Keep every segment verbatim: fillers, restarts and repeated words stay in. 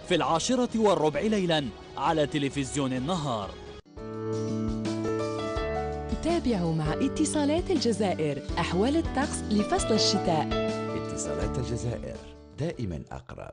في العاشرة والربع ليلا على تلفزيون النهار. تابعوا مع اتصالات الجزائر أحوال الطقس لفصل الشتاء. اتصالات الجزائر دائما أقرب.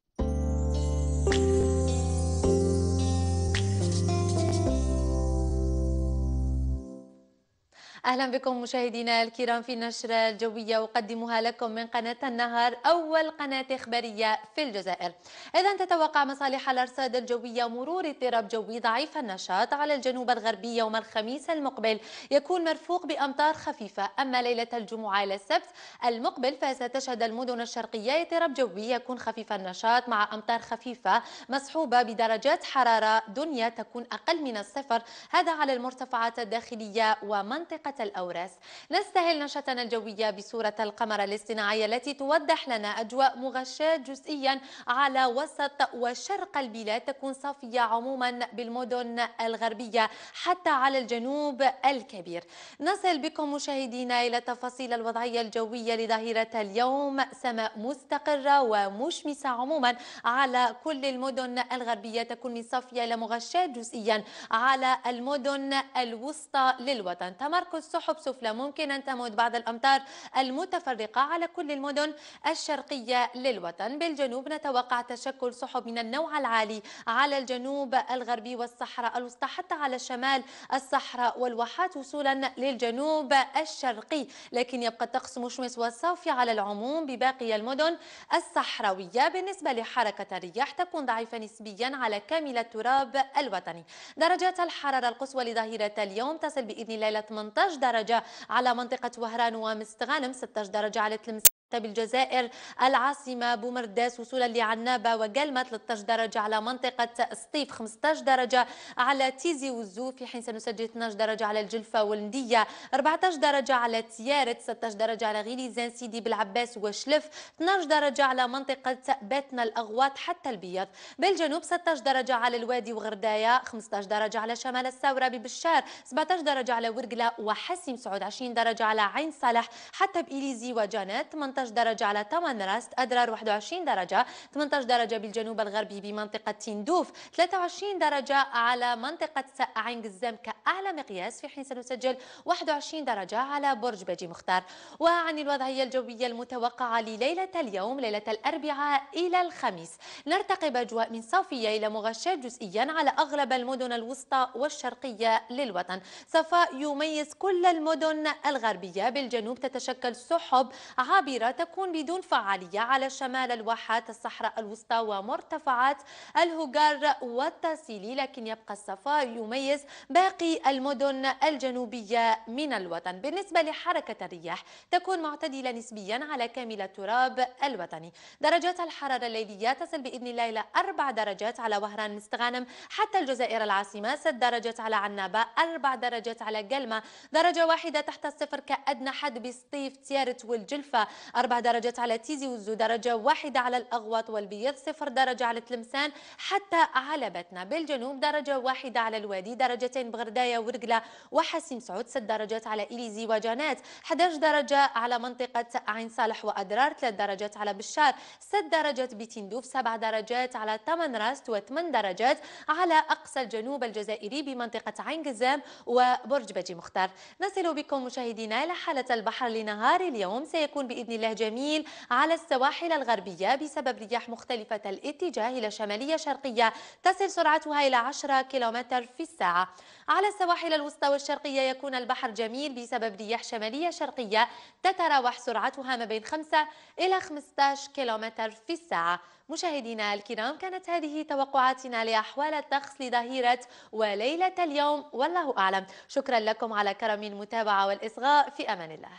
أهلا بكم مشاهدينا الكرام في النشرة الجوية أقدمها لكم من قناة النهار، أول قناة إخبارية في الجزائر. إذا تتوقع مصالح الأرصاد الجوية مرور اضطراب جوي ضعيف النشاط على الجنوب الغربي يوم الخميس المقبل، يكون مرفوق بأمطار خفيفة. أما ليلة الجمعة إلى السبت المقبل فستشهد المدن الشرقية اضطراب جوي يكون خفيف النشاط مع أمطار خفيفة مصحوبة بدرجات حرارة دنيا تكون أقل من الصفر، هذا على المرتفعات الداخلية ومنطقة الأوراس. نستهل نشرتنا الجوية بصورة القمر الاصطناعية التي توضح لنا أجواء مغشاة جزئيا على وسط وشرق البلاد، تكون صافية عموما بالمدن الغربية حتى على الجنوب الكبير. نصل بكم مشاهدينا إلى تفاصيل الوضعية الجوية لظهيرة اليوم. سماء مستقرة ومشمسة عموما على كل المدن الغربية، تكون من صافية إلى مغشاة جزئيا على المدن الوسطى للوطن. تمركز سحب سفلى ممكن أن تمد بعض الأمطار المتفرقة على كل المدن الشرقية للوطن. بالجنوب نتوقع تشكل سحب من النوع العالي على الجنوب الغربي والصحراء الوسطى حتى على شمال الصحراء والواحات وصولا للجنوب الشرقي، لكن يبقى الطقس مشمس وصافي على العموم بباقي المدن الصحراوية. بالنسبة لحركة الرياح تكون ضعيفة نسبيا على كامل التراب الوطني. درجات الحرارة القصوى لظهيرة اليوم تصل بإذن الله إلى ثمانية عشر درجة على منطقة وهران ومستغانم، ستة عشر درجة على تلمسان بالجزائر العاصمة بومرداس وصولا لعنابة وقلمة، ثلاثة عشر درجة على منطقة سطيف، خمسة عشر درجة على تيزي والزو، في حين سنسجل اثني عشر درجة على الجلفة والندية، أربعة عشر درجة على تيارت، ستة عشر درجة على غيليزان سيدي بالعباس وشلف، اثني عشر درجة على منطقة باتنا الأغواط حتى البيض. بالجنوب ستة عشر درجة على الوادي وغرداية، خمسة عشر درجة على شمال الثورة ببشار، سبعة عشر درجة على ورقلة وحسيم سعود، عشرين درجة على عين صالح حتى بإليزي وجانات، ثمانية عشر درجة على تمن راست أدرار، واحد وعشرين درجة، ثمانية عشر درجة بالجنوب الغربي بمنطقة تندوف، ثلاثة وعشرين درجة على منطقة عين قزام كأعلى مقياس، في حين سنسجل واحد وعشرين درجة على برج بجي مختار. وعن الوضعية الجوية المتوقعة لليلة اليوم ليلة الأربعاء إلى الخميس، نرتقب أجواء من صافية إلى مغشاة جزئيا على أغلب المدن الوسطى والشرقية للوطن. صفاء يميز كل المدن الغربية. بالجنوب تتشكل سحب عابرة تكون بدون فعالية على شمال الواحات الصحراء الوسطى ومرتفعات الهجار والتاسيلي، لكن يبقى الصفاء يميز باقي المدن الجنوبية من الوطن. بالنسبة لحركة الرياح تكون معتدلة نسبيا على كامل التراب الوطني. درجات الحرارة الليلية تصل بإذن الله إلى أربع درجات على وهران مستغانم حتى الجزائر العاصمة، ست درجات على عنابة، أربع درجات على قلمة، درجة واحدة تحت الصفر كأدنى حد بسطيف تيارت والجلفة، أربع درجات على تيزي والزو، درجة واحدة على الأغواط والبيض، صفر درجة على تلمسان حتى على بتنا. بالجنوب درجة واحدة على الوادي، درجتين بغرداية ورقلة وحسيم سعود، ست درجات على إليزي وجانات، أحد عشر درجة على منطقة عين صالح وأدرار، ثلاث درجات على بشار، ست درجات بتندوف، سبع درجات على تمن راست، وثمان درجات على أقصى الجنوب الجزائري بمنطقة عين قزام وبرج بجي مختار. نصل بكم مشاهدينا إلى حالة البحر لنهار اليوم. سيكون بإذن الله جميل على السواحل الغربية بسبب رياح مختلفة الاتجاه إلى شمالية شرقية تصل سرعتها إلى عشرة كيلومتر في الساعة. على السواحل الوسطى والشرقية يكون البحر جميل بسبب رياح شمالية شرقية تتراوح سرعتها ما بين خمسة إلى خمسة عشر كيلومتر في الساعة. مشاهدينا الكرام، كانت هذه توقعاتنا لأحوال الطقس لظهيرة وليلة اليوم، والله أعلم. شكرا لكم على كرم المتابعة والإصغاء، في أمان الله.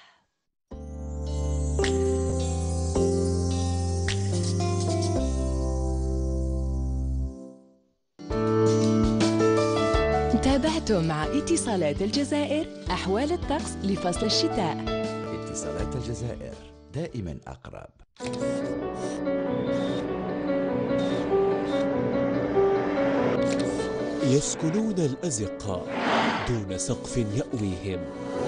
تابعتم مع اتصالات الجزائر أحوال الطقس لفصل الشتاء. اتصالات الجزائر دائما أقرب. يسكنون الأزقة دون سقف يأويهم،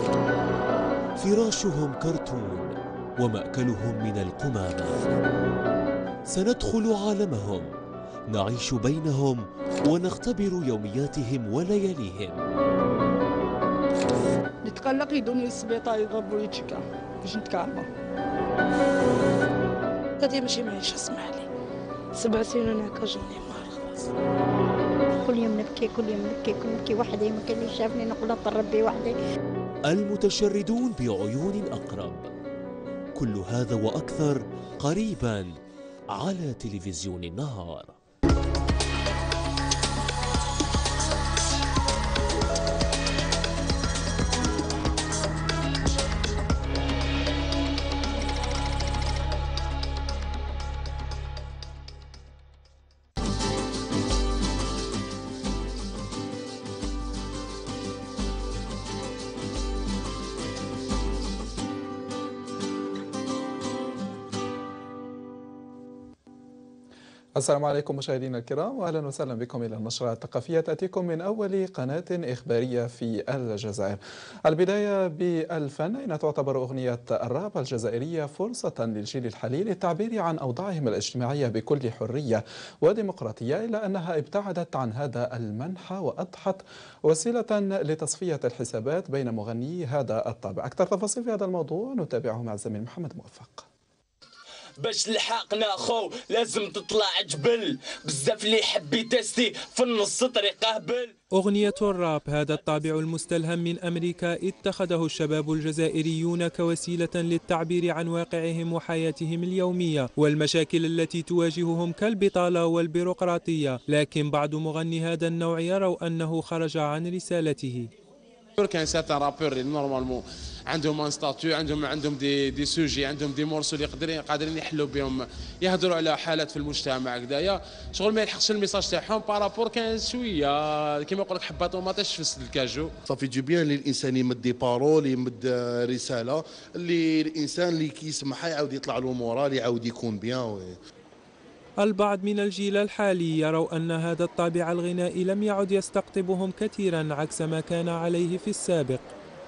فراشهم كرتون ومأكلهم من القمامة. سندخل عالمهم نعيش بينهم ونختبر يومياتهم ولياليهم. نتقلق يدوني السبيطار يضربوا يتشكى باش نتكعبه. هذه ماشي معيشة اسمح لي. سبع سنين انا هكا جوني مار خلاص. كل يوم نبكي كل يوم نبكي كل يوم نبكي وحدي، ما كان اللي شافني نقول ربي وحدي. المتشردون بعيون أقرب، كل هذا وأكثر قريبا على تلفزيون النهار. السلام عليكم مشاهدينا الكرام، واهلا وسهلا بكم الى النشره الثقافيه تاتيكم من اول قناه اخباريه في الجزائر. البدايه بالفن، اين تعتبر اغنيه الراب الجزائريه فرصه للجيل الحالي للتعبير عن اوضاعهم الاجتماعيه بكل حريه وديمقراطيه، الا انها ابتعدت عن هذا المنحى واضحت وسيله لتصفيه الحسابات بين مغنيي هذا الطابع. اكثر تفاصيل في هذا الموضوع نتابعه مع الزميل محمد موفق. باش لحقنا خو لازم تطلع جبل، بزاف اللي يحب يتستي في النص طريقه هبل. أغنية الراب، هذا الطابع المستلهم من أمريكا اتخذه الشباب الجزائريون كوسيلة للتعبير عن واقعهم وحياتهم اليومية والمشاكل التي تواجههم كالبطالة والبيروقراطية، لكن بعض مغني هذا النوع يروا أنه خرج عن رسالته. كان ساتان رابور نورمالمون عندهم ان ستاتيو، عندهم عندهم دي دي سوجي، عندهم دي مورسو اللي قادرين قادرين يحلوا بهم، يهضروا على حالات في المجتمع هكذايا، شغل ما يلحقش الميساج تاعهم بارابور كان شويه كيما يقول لك حبه طوماطيش في فسد الكاجو. صافي جو بيان اللي الانسان يمد دي بارول، يمد رساله اللي الانسان اللي كيسمعها يعاود يطلع له مورال، يعاود يكون بيان. البعض من الجيل الحالي يروا أن هذا الطابع الغنائي لم يعد يستقطبهم كثيرا عكس ما كان عليه في السابق.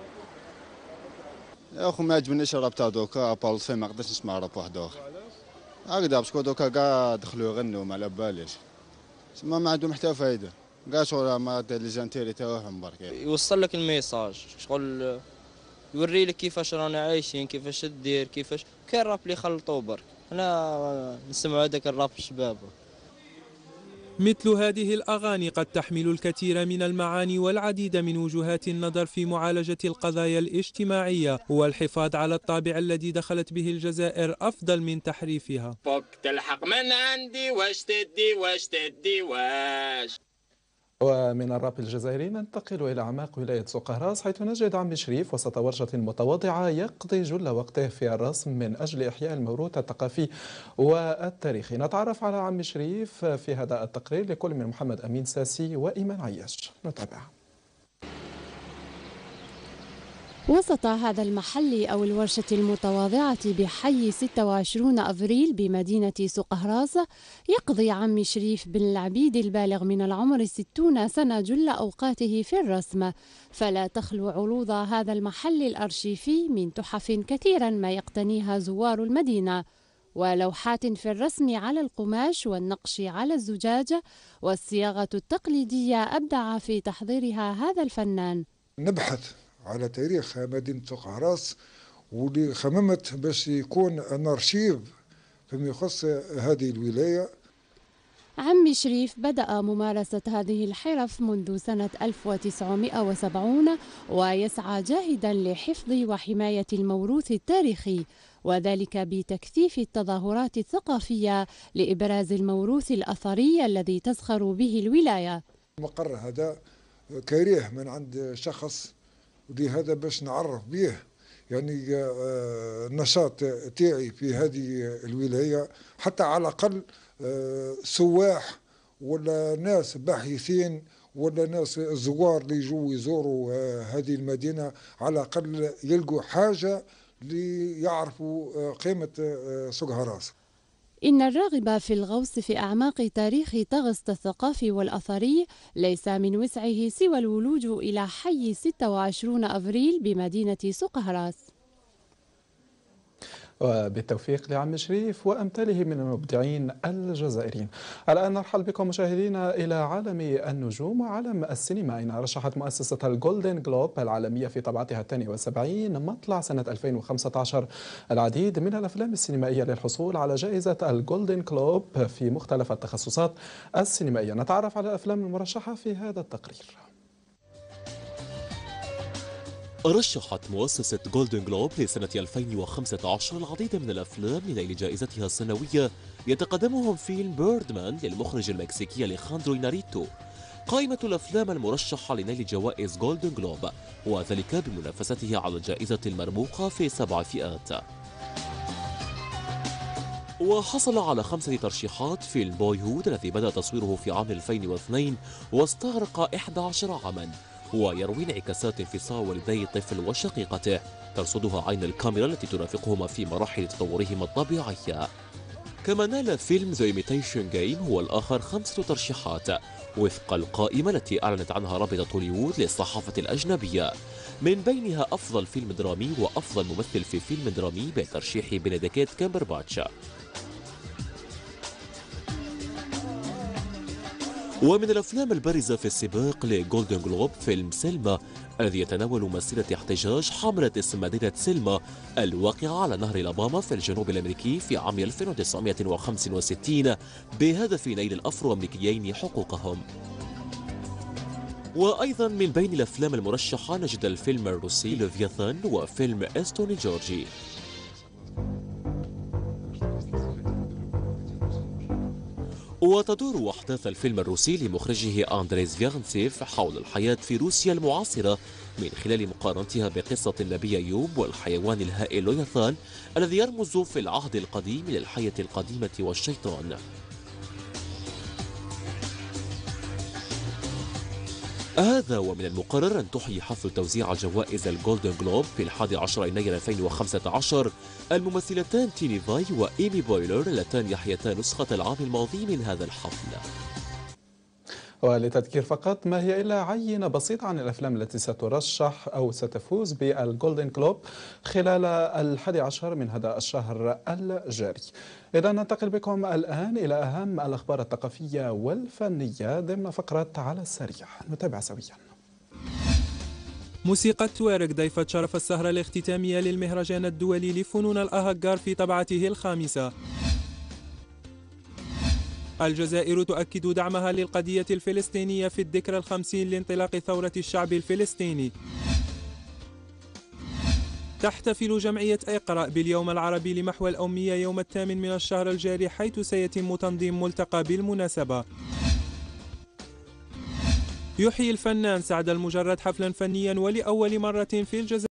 يا اخو ما عجبنيش الراب تاع دوكا، بالصي ما نقدرش نسمع راب واحد اخر هكذا، باسكو دوكا كاع دخلوا يغنوا ما على باليش، تسمى ما عندهم حتى فايده، كاع شغل ما لي زانتيري تاعهم برك. يوصل لك الميساج، شغل يوري لك كيفاش رانا عايشين، كيفاش تدير، كيفاش كاين الراب اللي يخلطوا برك. انا نسمع هذاك الراب الشباب. مثل هذه الأغاني قد تحمل الكثير من المعاني والعديد من وجهات النظر في معالجة القضايا الاجتماعية، والحفاظ على الطابع الذي دخلت به الجزائر أفضل من تحريفها. فوق تلحق من عندي واش تدي واش تدي واش. ومن الراب الجزائري ننتقل إلى أعماق ولاية سقهراس، حيث نجد عمي شريف وسط ورشة متواضعة يقضي جل وقته في الرسم من أجل إحياء الموروث الثقافي والتاريخي. نتعرف على عمي شريف في هذا التقرير لكل من محمد أمين ساسي وإيمان عياش. نتابعها. وسط هذا المحل أو الورشة المتواضعة بحي ستة وعشرين أفريل بمدينة سقهراس، يقضي عمي شريف بن العبيد البالغ من العمر ستون سنة جل أوقاته في الرسم، فلا تخلو عروض هذا المحل الأرشيفي من تحف كثيرا ما يقتنيها زوار المدينة، ولوحات في الرسم على القماش والنقش على الزجاج والصياغة التقليدية أبدع في تحضيرها هذا الفنان. نبحث على تاريخ مدينة سقهراس، واللي خممت باش يكون ان ارشيف فيما يخص هذه الولاية. عمي شريف بدأ ممارسة هذه الحرف منذ سنة ألف وتسعمئة وسبعين، ويسعى جاهدا لحفظ وحماية الموروث التاريخي، وذلك بتكثيف التظاهرات الثقافية لإبراز الموروث الأثري الذي تزخر به الولاية. المقر هذا كريه من عند شخص، ودي هذا باش نعرف به يعني النشاط تاعي في هذه الولاية، حتى على الأقل سواح ولا ناس باحثين ولا ناس زوار اللي يجوا يزوروا هذه المدينة على الأقل يلقوا حاجة ليعرفوا قيمة سقهراس. إن الراغب في الغوص في أعماق تاريخ طغست الثقافي والأثري ليس من وسعه سوى الولوج إلى حي ستة وعشرين أفريل بمدينة سقهراس. وبالتوفيق لعم شريف وأمثاله من المبدعين الجزائريين. الآن نرحل بكم مشاهدينا إلى عالم النجوم وعالم السينما، أين رشحت مؤسسة الجولدن جلوب العالمية في طبعتها الثانية والسبعين مطلع سنة ألفين وخمسة عشر العديد من الأفلام السينمائية للحصول على جائزة الجولدن جلوب في مختلف التخصصات السينمائية. نتعرف على الأفلام المرشحة في هذا التقرير. رشحت مؤسسة جولدن جلوب لسنة ألفين وخمسة عشر العديد من الأفلام لنيل جائزتها السنوية، يتقدمهم فيلم بيردمان للمخرج المكسيكي أليخاندرو إناريتو. قائمة الأفلام المرشحة لنيل جوائز جولدن جلوب وذلك بمنافسته على الجائزة المرموقة في سبع فئات. وحصل على خمسة ترشيحات فيلم بوي هود الذي بدأ تصويره في عام ألفين واثنين واستغرق إحدى عشر عاما، ويروي انعكاسات انفصال والدي الطفل وشقيقته ترصدها عين الكاميرا التي ترافقهما في مراحل تطورهما الطبيعية. كما نال فيلم The Imitation Game هو الآخر خمسة ترشيحات وفق القائمة التي أعلنت عنها رابطة هوليوود للصحافة الأجنبية، من بينها أفضل فيلم درامي وأفضل ممثل في فيلم درامي بترشيح بنديكت كامبرباتش. ومن الأفلام البارزة في السباق لجولدن جلوب فيلم سيلما الذي يتناول مسيرة احتجاج حملة اسم مدينة سيلما الواقعة على نهر الأباما في الجنوب الأمريكي في عام ألف وتسعمائة وخمسة وستين بهدف نيل الأفرو أمريكيين حقوقهم. وأيضا من بين الأفلام المرشحة نجد الفيلم الروسي ليفياثان وفيلم إستوني جورجي. وتدور أحداث الفيلم الروسي لمخرجه أندريس فيغنتسيف حول الحياة في روسيا المعاصرة من خلال مقارنتها بقصة النبي أيوب والحيوان الهائل لوياثان الذي يرمز في العهد القديم للحية القديمة والشيطان. هذا ومن المقرر أن تحيي حفل توزيع جوائز الجولدن جلوب في الحادي عشر يناير ألفين وخمسة عشر الممثلتان تيني فاي وإيمي بويلر اللتان يحيتا نسخة العام الماضي من هذا الحفل. ولتذكير فقط، ما هي إلا عينة بسيطة عن الأفلام التي سترشح أو ستفوز بالجولدن جلوب خلال الحادي عشر من هذا الشهر الجاري. إذا ننتقل بكم الآن إلى أهم الأخبار الثقافية والفنية ضمن فقرة على السريع، نتابع سويا. موسيقى التوارق ضيفت شرف السهرة الاختتامية للمهرجان الدولي لفنون الأهجار في طبعته الخامسة. الجزائر تؤكد دعمها للقضية الفلسطينية في الذكرى الخمسين لانطلاق ثورة الشعب الفلسطيني. تحتفل جمعية اقرأ باليوم العربي لمحو الأمية يوم الثامن من الشهر الجاري، حيث سيتم تنظيم ملتقى بالمناسبة. يحيي الفنان سعد المجرد حفلا فنيا ولأول مرة في الجزائر.